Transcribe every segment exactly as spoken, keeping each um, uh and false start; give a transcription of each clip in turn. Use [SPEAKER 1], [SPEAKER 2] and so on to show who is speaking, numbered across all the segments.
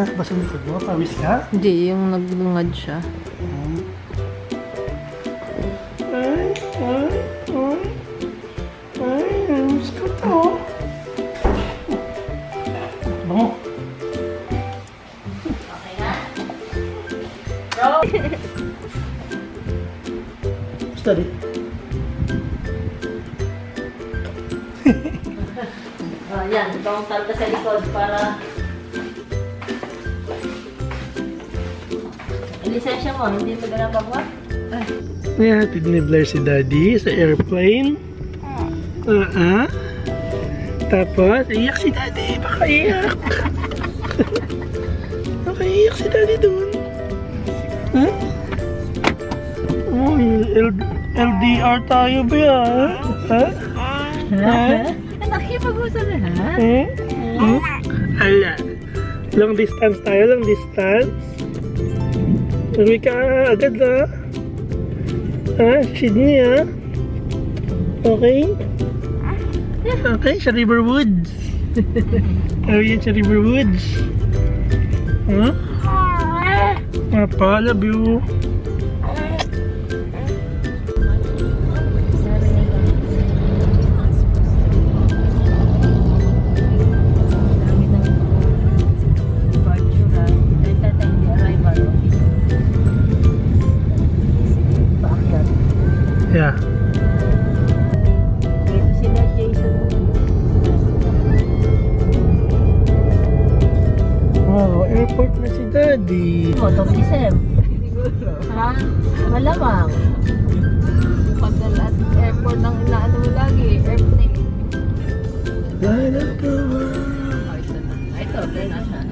[SPEAKER 1] Ha? Basa likod mo? Pawis ka?
[SPEAKER 2] Hindi, yung naglungad siya.
[SPEAKER 1] Hmm. Ay, ay, ay. Ay, namiss ko to. Bango.
[SPEAKER 3] Okay na? Bro!
[SPEAKER 1] Study.
[SPEAKER 3] Oh, yan. Tungtal ka sa likod para... Lisensya mo, hindi mo ganang pagwa?
[SPEAKER 1] Nihatid ni Blaire si Daddy sa airplane. Ah, uh-uh. Tapos, iyak si Daddy. Baka iyak. Baka iyak si Daddy dun. Huh? Oh, L D R tayo ba yan? Ha? Ha?
[SPEAKER 3] Nakipag-usap na, ha?
[SPEAKER 1] Hmm? Hmm? Ala. Long distance tayo, long distance. Uwi ka agad, ha? Ha? Sydney, ha? Okay? Okay, sa River Woods. Ayun sa River Woods. Huh? Papa, love you. Yeah.
[SPEAKER 3] Ito sila Jason.
[SPEAKER 1] Wow, airport na si Daddy.
[SPEAKER 3] O, Topisem. Ha? Malamang.
[SPEAKER 2] Pagdala at airport ng inaano mo lagi, airplane.
[SPEAKER 1] Dahil ito.
[SPEAKER 2] Oh, ito na.
[SPEAKER 3] Ito, okay na siya.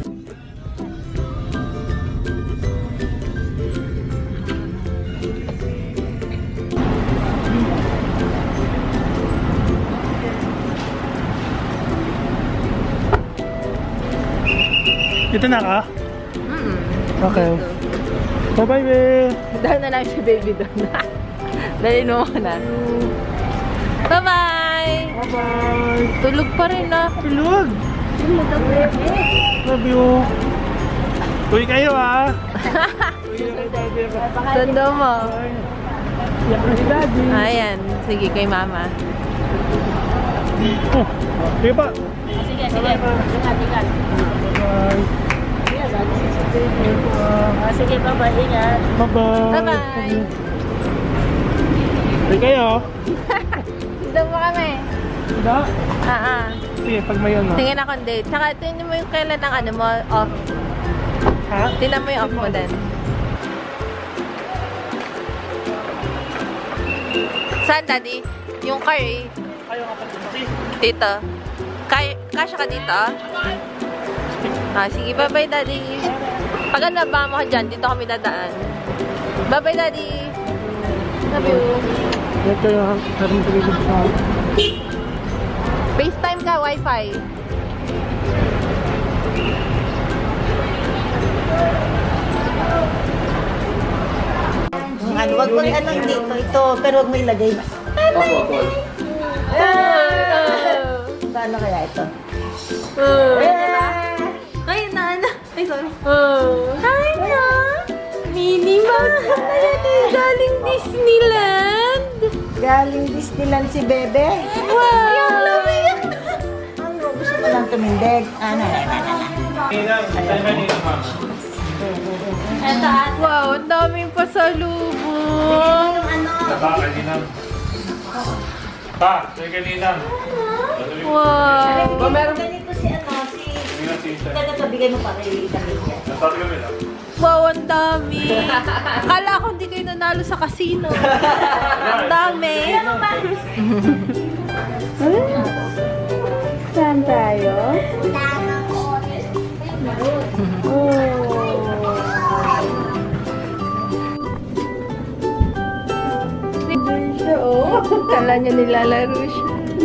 [SPEAKER 1] Dito na ka?
[SPEAKER 2] Mm-mm.
[SPEAKER 1] Okay. Bye-bye, babe.
[SPEAKER 2] Dahil na lang si baby doon. Dali mo na. Bye-bye!
[SPEAKER 1] Bye-bye.
[SPEAKER 2] Tulog pa rin na.
[SPEAKER 1] Tulog.
[SPEAKER 2] Tulog ang baby.
[SPEAKER 1] Love you. Uwi kayo, ha? Uwi kayo, Daddy.
[SPEAKER 2] Sando mo.
[SPEAKER 1] Iyak na si Daddy.
[SPEAKER 2] Ayan. Sige, kay mama.
[SPEAKER 1] Oh, sige pa.
[SPEAKER 3] Sige, sige. Ingat, ingat.
[SPEAKER 1] Bye-bye.
[SPEAKER 3] Ah, sige, bye-bye. Ingat.
[SPEAKER 1] Bye-bye.
[SPEAKER 2] Bye-bye.
[SPEAKER 1] Uwi kayo.
[SPEAKER 2] Sando mo kami.
[SPEAKER 1] Hindi?
[SPEAKER 2] Ah, ah.
[SPEAKER 1] Sige, pag may ano.
[SPEAKER 2] Tingin akong date. Tsaka, tingnan mo yung kailan ng ano mo, off.
[SPEAKER 1] Ha?
[SPEAKER 2] Tingnan mo yung off mo din. Saan, Daddy? Yung car eh.
[SPEAKER 1] Ayaw ka pala kasi.
[SPEAKER 2] Dito. Kay kasya ka dito? Ah, sige. Bye-bye, Daddy. Pag ano ba mo ka dyan, dito kami dadaan. Bye-bye, Daddy. Love you.
[SPEAKER 1] Ito yung harong tulog sa...
[SPEAKER 2] FaceTime ka, Wi-Fi.
[SPEAKER 3] Ano, wag mo ano dito. Ito, pero wag mo ilagay. Paano kaya ito? Ay, na, na. Ay, sorry.
[SPEAKER 2] Hi, na. Minnie Mouse na yan eh. Galing Disneyland.
[SPEAKER 3] Galing Disneyland si Bebe.
[SPEAKER 2] Wow.
[SPEAKER 3] Ano, gusto mo lang tumindig? Ano, na, na, na. Ito, at
[SPEAKER 2] Wow, ang daming pasalubong.
[SPEAKER 3] yung ano.
[SPEAKER 4] Pa, kaninang. Pa, sa'yo kaninang.
[SPEAKER 2] Wow.
[SPEAKER 3] Meron ganito si ano, si... Nagkakabigay mo pa kay Camilla.
[SPEAKER 4] Nasabi kami lang.
[SPEAKER 2] Wow, ang dami. Akala ko hindi kayo nanalo sa casino. Ang dami.
[SPEAKER 3] Saan tayo?
[SPEAKER 2] Oh. Kala niya nilalaro siya.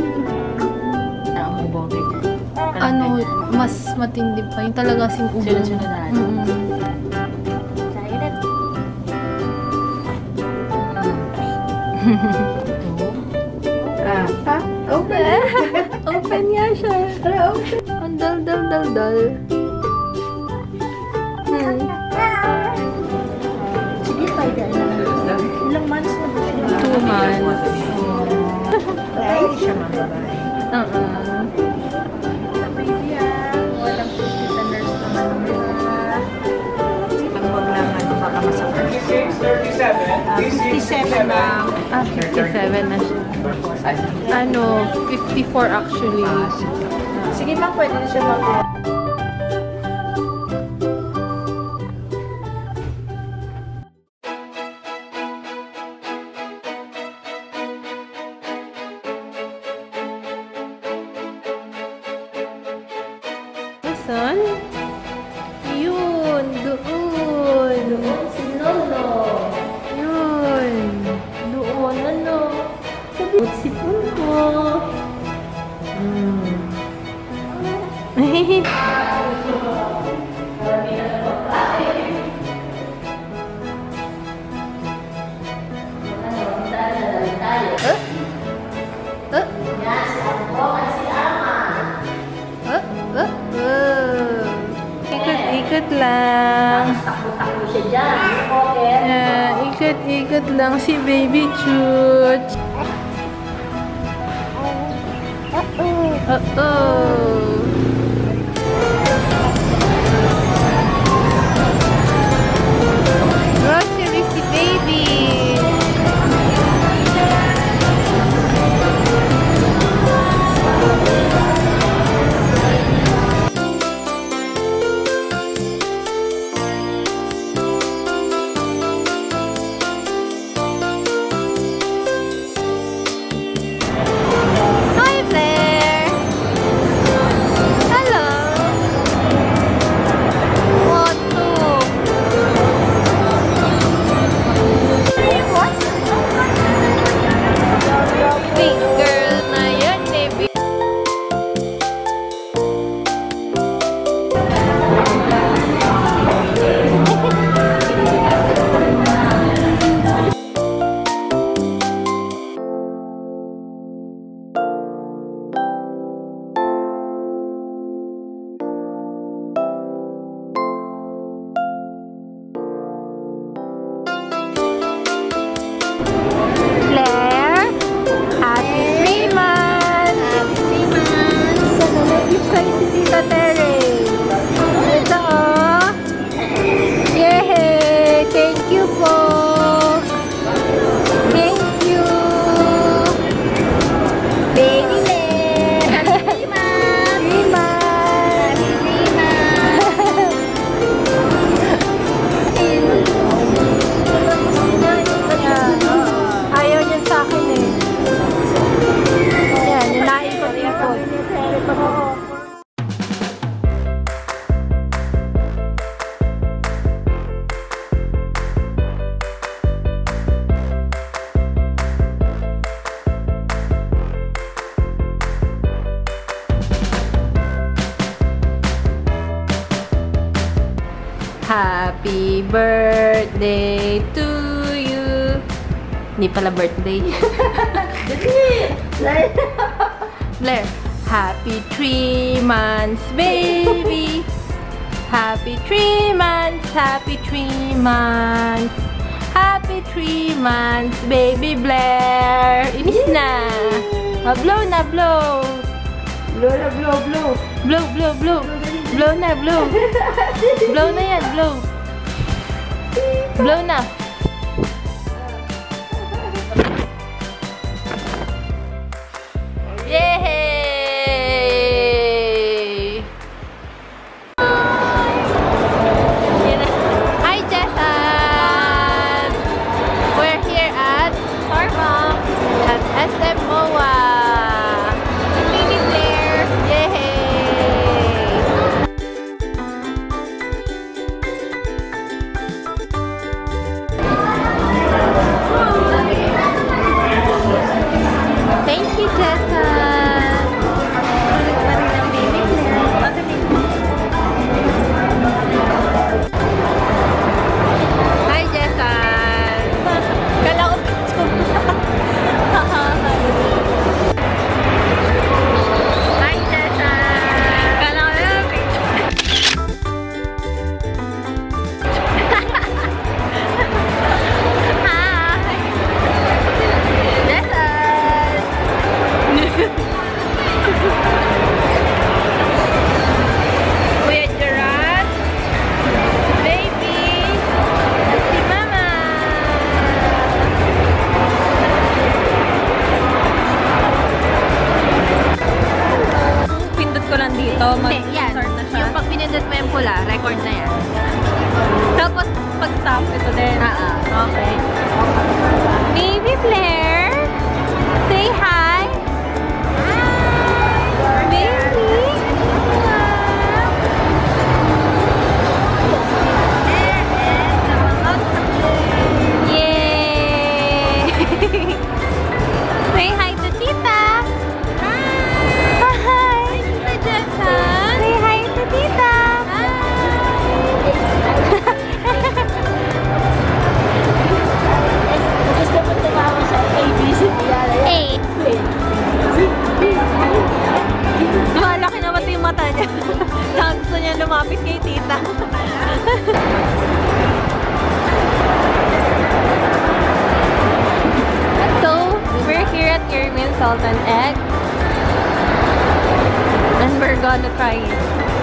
[SPEAKER 2] Ano, mas matindi pa. Yung talaga sing ubo.
[SPEAKER 3] Sunod-sunodan.
[SPEAKER 2] Mm-hmm.
[SPEAKER 3] Ah, ah,
[SPEAKER 2] Open. Open nga siya. Ang dal, dal, dal, dal.
[SPEAKER 3] Sige, pwede. Ilang months na ba siya?
[SPEAKER 2] Two months.
[SPEAKER 3] Ay, siya mababae.
[SPEAKER 2] Uh-uh.
[SPEAKER 3] Sa baby ah. Walang puti sa nurse naman nila. Pag wag lang ano, baka masakit. fifty-seven lang.
[SPEAKER 2] Ah, fifty-seven na siya. Ano, fifty-four actually.
[SPEAKER 3] Sige ma'am, pwede na siya mag-
[SPEAKER 2] Saan? Yun, doon. Doon si Lolo. Yun. Doon, ano? Sabi, sipon ko. Hmm. Huh? Huh? Huh? Huh? Huh? Ikot-ikot lang. Yeah, ikot-ikot lang si Baby Chooch. Uh-oh. Grocery si Baby. Hi, Blaire. Hello. What to? Big girl na yan, baby. Blaire, happy three months! Happy three months! Ano nag-gift sa'yo si Tita Tere? Ito oh! Yay! Thank you po! Thank you! Baby Blaire! Happy three months! Three months! Happy three months! Ayaw niyan sa akin eh. Yan, yung naikot-ikot. Happy birthday to you. Hindi pala birthday. Blaire, happy three months, baby. Happy three months, happy three months. Happy three months, baby Blaire. Inis na. Ah, blow na, blow.
[SPEAKER 3] Blow na, blow, blow.
[SPEAKER 2] Blow, blow, blow. Blow na, blow. Blow na yan, blow. Blow na. Yay! Hi, Jessan! We're here at Starbucks at S M O A. Baby Blaire! Yay! natin. Ah, ah. Okay. Baby Blaire, say hi. Hi. Baby. Yay! Say hi to Tita. Hi. Hi, Tita Jetson. Say hi to Tita.
[SPEAKER 3] Gusto mo tumawa sa A B C yan.
[SPEAKER 2] Hey. Malaki naman yung mata niya. Saka gusto niya lumapit kay Tita. So, we're here at Irwin Salt and Egg. And we're gonna try it.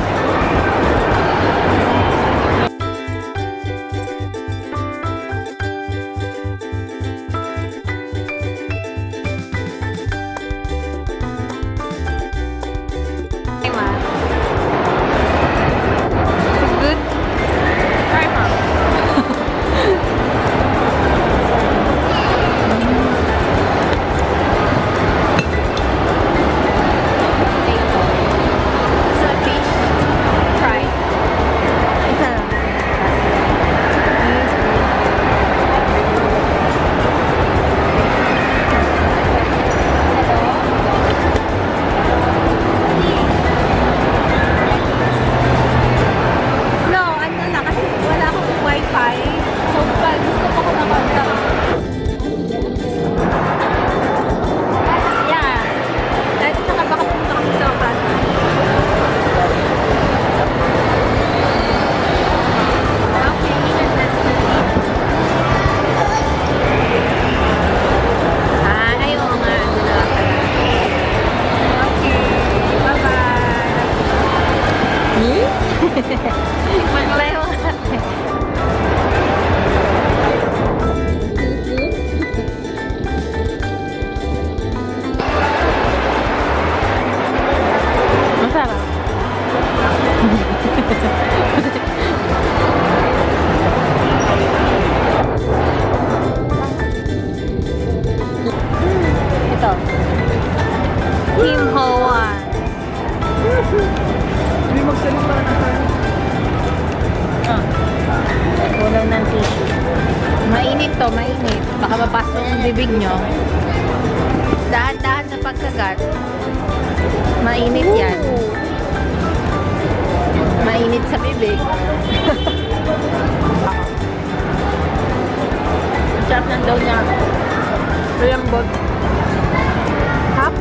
[SPEAKER 2] Good? Try, Mom. Sa fish fry. Isa lang. No, ano na kasi wala akong wifi. So, pag gusto ko ko na contact. Yeah. Dahil saka baka pumunta kami sa bata. Okay, that's it. Ah, ay, oo nga. Ano na lang pala. Okay. Bye-bye. Maglayo ka. Masarap. Ito. Team Hawaii.
[SPEAKER 3] Hindi magsalita na tayo.
[SPEAKER 2] Ah. Kulang ng tissue. Mainit to, mainit. Baka mapasok yung bibig nyo. Dahan-dahan sa pagkagat. Mainit yan. Mainit sa bibig. Sarap ng daw niya. Lambot. Hap.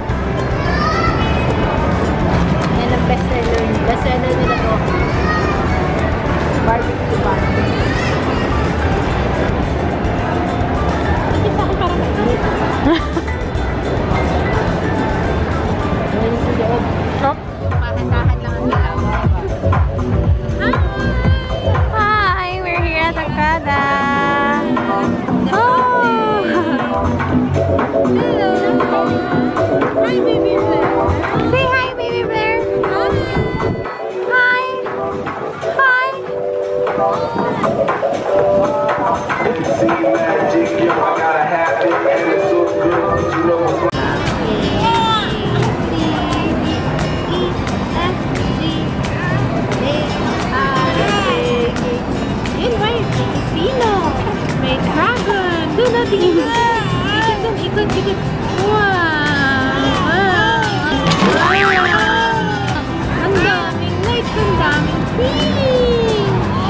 [SPEAKER 2] Yan ang bestseller. Bestseller nila to. Barbecue ba? Hindi pa ako parang mainit. Mainit sa loob. Stop. Pahandahan lang ang ilaw. Hi! We're here at Akada. Oh! Hello! Hi, Baby Blaire. Say hi, Baby Blaire. Hi! Hi! Yun, right? Sino? May dragon. Doon natin ikot. Ikot doon, ikot, ikot. Wow! Wow! Ang daming lights, ang daming pink!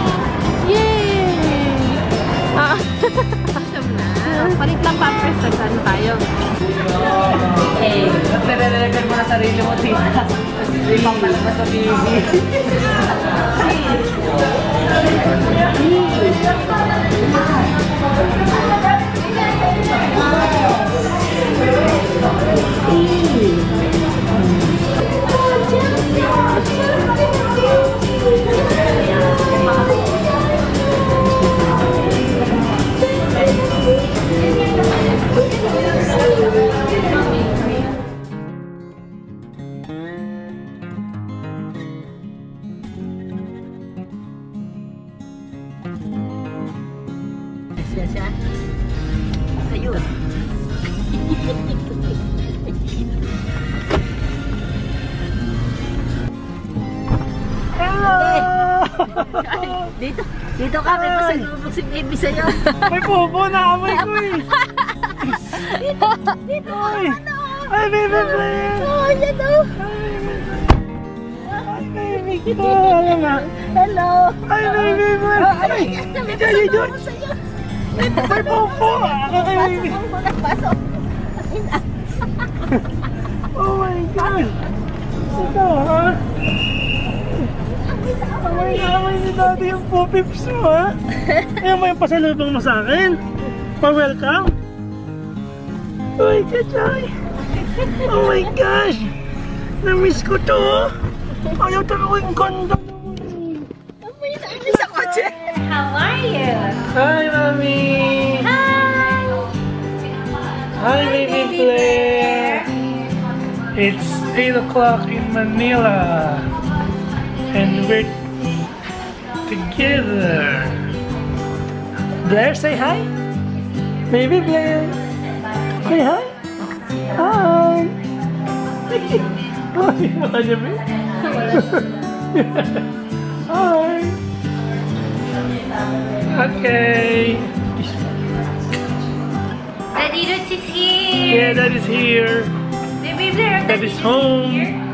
[SPEAKER 2] Yay! Ah, awesome na. Palit lang pampers, nagsan tayo.
[SPEAKER 3] Eh, nagre-record mo na sarili mo, Tita. Hindi pang palabas sa T V.
[SPEAKER 2] siya siya. Ayun.
[SPEAKER 1] Hello!
[SPEAKER 2] Dito, dito ka, may pasalubog si baby sa'yo.
[SPEAKER 1] May pupo na amoy ko eh.
[SPEAKER 2] Dito, dito.
[SPEAKER 1] Ay, ay baby Blaire.
[SPEAKER 2] Oo, yan o.
[SPEAKER 1] Ay baby ko. Alam nga.
[SPEAKER 2] Hello.
[SPEAKER 1] Ay baby Blaire. Ay,
[SPEAKER 2] May
[SPEAKER 1] dyan, dyan.
[SPEAKER 2] pasalubog sa'yo.
[SPEAKER 1] May pupo. Ako kay baby.
[SPEAKER 2] Pasok mo na, pasok.
[SPEAKER 1] Oh my God. Ito ha. Amay na amay ni Daddy yung pupips mo ha. Ayaw mo yung pasalubong mo sa akin. Pa-welcome. Oh my God, Joy. Oh my gosh. Na-miss ko to. Ayaw talaga yung ganda.
[SPEAKER 2] Amoy na amoy sa kotse.
[SPEAKER 3] How are you?
[SPEAKER 1] Hi, Mami.
[SPEAKER 3] Hi!
[SPEAKER 1] Hi, baby Blaire. It's eight o'clock in Manila. And we're together. Blaire, say hi. Baby Blaire. Say hi. Hi. Hi. Hi. Okay.
[SPEAKER 3] Daddy Roots is here!
[SPEAKER 1] Yeah, that is here.
[SPEAKER 3] Baby Blaire,
[SPEAKER 1] That is home.
[SPEAKER 3] here.